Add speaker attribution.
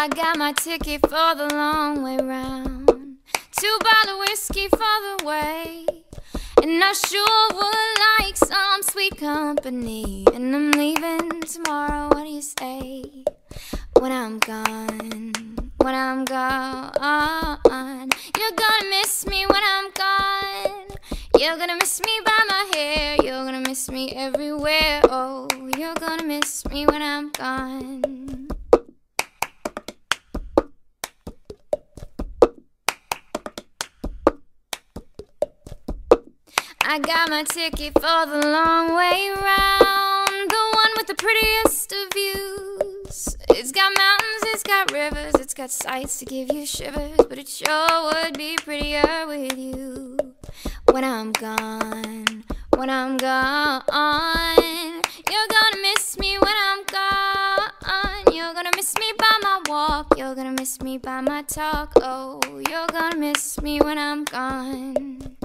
Speaker 1: I got my ticket for the long way round, 2 bottles of whiskey for the way, and I sure would like some sweet company. And I'm leaving tomorrow, what do you say? When I'm gone, when I'm gone, you're gonna miss me when I'm gone. You're gonna miss me by my hair, you're gonna miss me everywhere. Oh, you're gonna miss me when I'm gone. I got my ticket for the long way round, the one with the prettiest of views. It's got mountains, it's got rivers, it's got sights to give you shivers, but it sure would be prettier with you. When I'm gone, when I'm gone, you're gonna miss me when I'm gone. You're gonna miss me by my walk, you're gonna miss me by my talk. Oh, you're gonna miss me when I'm gone.